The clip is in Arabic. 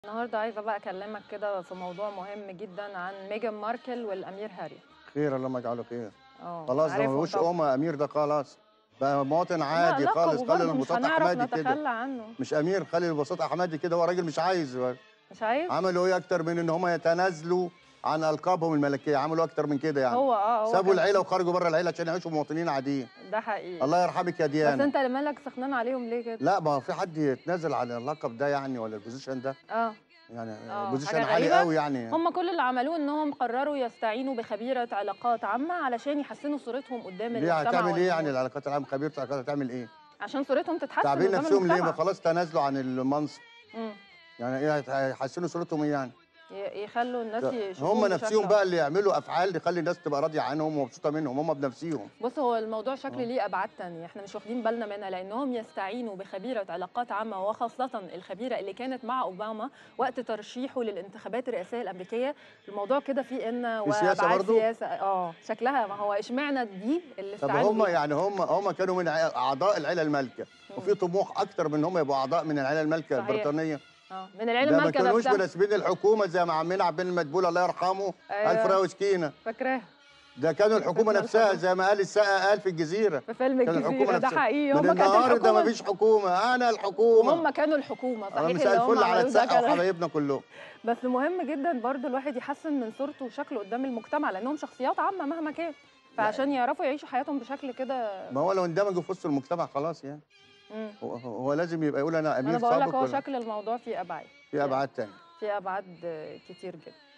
النهارده عايزة بقى أكلمك كده في موضوع مهم جدًا عن ميجان ماركل والأمير هاري. خير اللهم اجعله خير. خلاص ده ما عارفهم بقوش طبعًا. امير، ده خلاص بقى مواطن لأ عادي خالص، لقبه خالد برضه مش البساط هنعرف احمدي كده. نتخلى عنه. مش امير، خالد البساط احمدي كده، هو راجل مش عايز. مش عايز؟ عملوا ايه اكتر من ان هم يتنازلوا عن القابهم الملكيه؟ عملوا اكتر من كده يعني؟ هو سابوا كان العيله وخرجوا بره العيله عشان يعيشوا مواطنين عاديين. ده حقيقي. الله يرحمك يا بس ديانه. أنت اللي مالك سخنان عليهم ليه كده؟ لا، ما هو في حد يتنازل عن اللقب ده يعني ولا البوزيشن ده؟ آه. يعني حاجة بوزيشن عالي غريبة. قوي يعني. هم كل اللي عملوه إنهم قرروا يستعينوا بخبيرة علاقات عامة علشان يحسنوا صورتهم قدام ليه المجتمع هتعمل ايه يعني والجمهور. العلاقات العامه؟ خبيره العلاقات هتعمل ايه؟ عشان صورتهم تتحسن تعبين قدام نفسهم ليه؟ ما المجتمع. خلاص تنازلوا عن المنصب. إمم. يعني ايه هيحسنوا صورتهم ايه يعني؟ يخلّوا الناس هم يشوفوهم بشكل نفسيهم بقى اللي يعملوا افعال تخلي الناس تبقى راضيه عنهم ومبسوطه منهم هم بنفسهم. بُص، هو الموضوع شكل اه ليه أبعاد تانية، إحنا مش واخدين بالنا منها، لإنهم يستعينوا بخبيرة علاقات عامة وخاصةً الخبيرة اللي كانت مع أوباما وقت ترشيحه للانتخابات الرئاسية الأمريكية، الموضوع كده فيه إن في سياسه وأبعاد برضو. سياسة شكلها ما هو اشمعنى دي اللي طب استعانوا هم بيها؟ يعني هم كانوا من اعضاء العيله المالكه، إمم. وفي طموح اكتر من ان هم يبقوا اعضاء من العيله المالكه صحيح. البريطانيه. من العيلة ده ما المالكة كانوش نفسها. مناسبين الحكومه زي ما عمنا عبد المدبول الله يرحمه الف أيوه. راوي سكينه. فاكراها. ده كانوا الحكومه سيبنا نفسها الحكومة. زي ما قال السقا قال في الجزيره. في فيلم كان الحكومه الجزيرة ده نفسها. حقيقي، من هم كانت النهارده ما الحكومة فيش حكومه، انا الحكومه. وهم كانوا الحكومة، صحيح مساء اللي هم الفل على عملوه ده السقا كان وحبايبنا كلهم. بس مهم جدًا برضه الواحد يحسّن من صورته وشكله قدّام المجتمع، لأنهم شخصيات عامة مهما كان، لا، فعشان يعرفوا يعيشوا حياتهم بشكل كده. ما هو لو اندمجوا في وسط المجتمع خلاص يعني. إمم. هو لازم يبقى يقول انا ما أنا امير باقول لك سابق هو ولا شكل الموضوع فيه أبعاد، في ابعاد تانية؟ فيه أبعاد كتير جدًا.